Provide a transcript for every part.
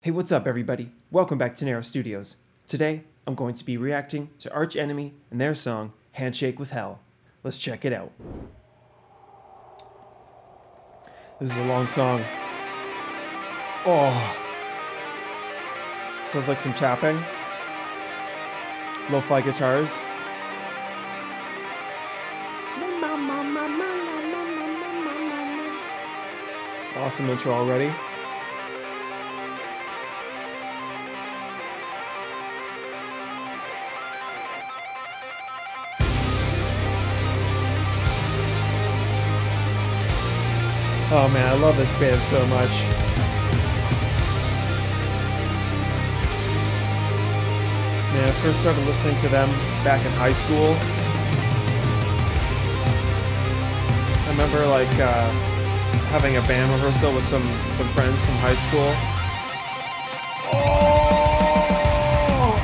Hey, what's up everybody? Welcome back to Nero Studios. Today, I'm going to be reacting to Arch Enemy and their song, Handshake with Hell. Let's check it out. This is a long song. Oh. Sounds like some tapping. Lo-fi guitars. Awesome intro already. Oh man, I love this band so much. Man, I first started listening to them back in high school. I remember like having a band rehearsal with some friends from high school. Oh!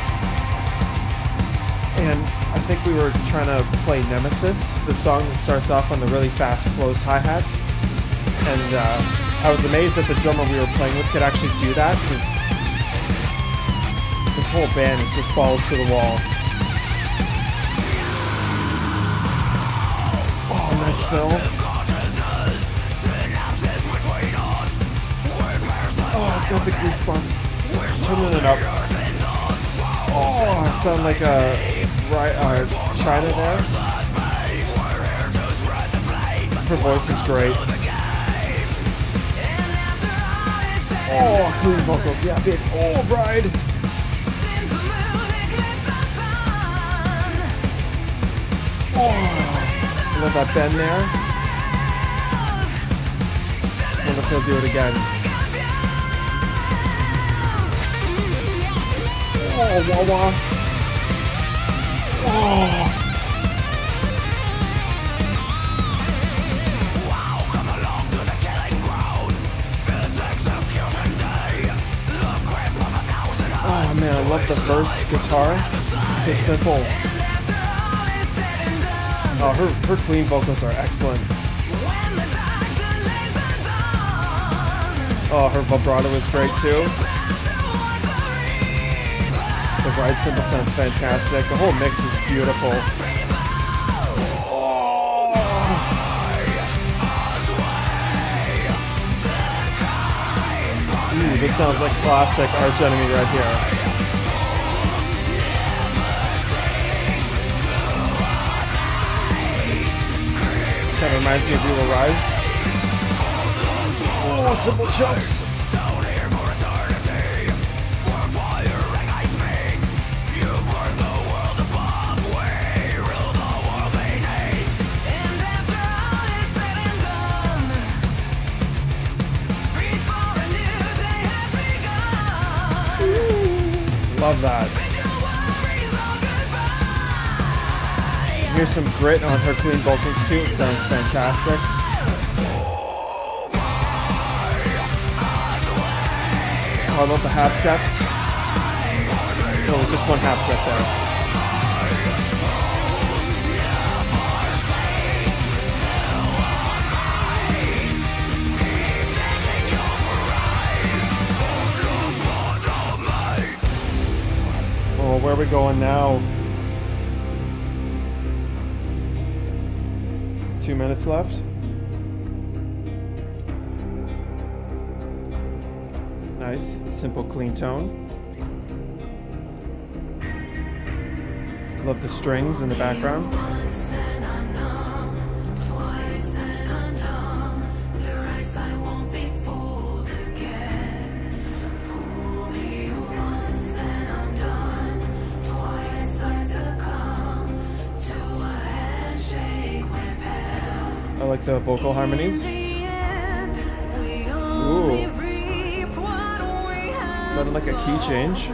And I think we were trying to play Nemesis, the song that starts off on the really fast closed hi-hats. And I was amazed that the drummer we were playing with could actually do that, because this whole band is just balls to the wall. Oh, nice fill. Oh, I got the goosebumps. Turning it up. Oh, I sound like a China there. Her voice is great. Oh, clean vocals, yeah, big. Oh, Bride. Oh, love that bend there. I wonder if he'll do it again. Oh, wah wah. Oh. Oh man, I love the verse guitar. It's so simple. Oh, her clean vocals are excellent. Oh, her vibrato is great too. The ride cymbal sounds fantastic. The whole mix is beautiful. Ooh, this sounds like classic Arch Enemy right here. Kind of reminds me of You Will Rise. Oh, simple chunks. Love that. Here's some grit on her clean vocals too. It sounds fantastic. Oh, I love the half steps. Oh, just one half step there. Oh, where are we going now? 2 minutes left. Nice, simple, clean tone. Love the strings in the background. I like the vocal harmonies. Ooh. Sounded like a key change.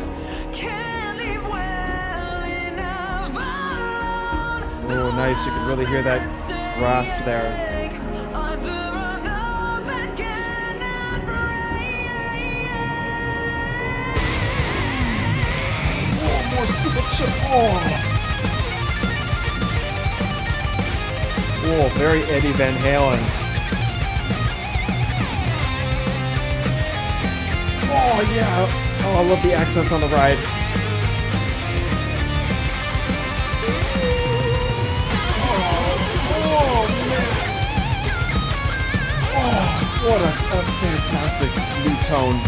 Oh, nice. You can really hear that rasp there. Oh, more signature. Oh. Oh, very Eddie Van Halen. Oh, yeah. Oh, I love the accents on the ride. Oh, man. Oh, what a fantastic new tone.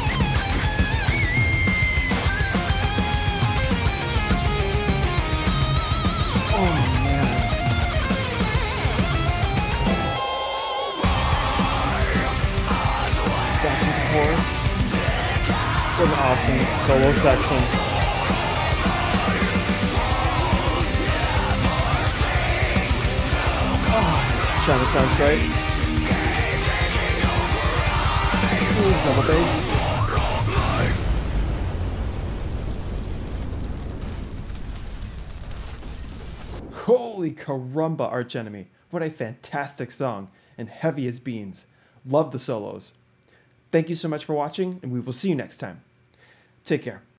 Oh, man. Back to the chorus. What an awesome solo section. Oh, China sounds great. Ooh, double bass. Holy caramba, Arch Enemy. What a fantastic song, and heavy as beans. Love the solos. Thank you so much for watching, and we will see you next time. Take care.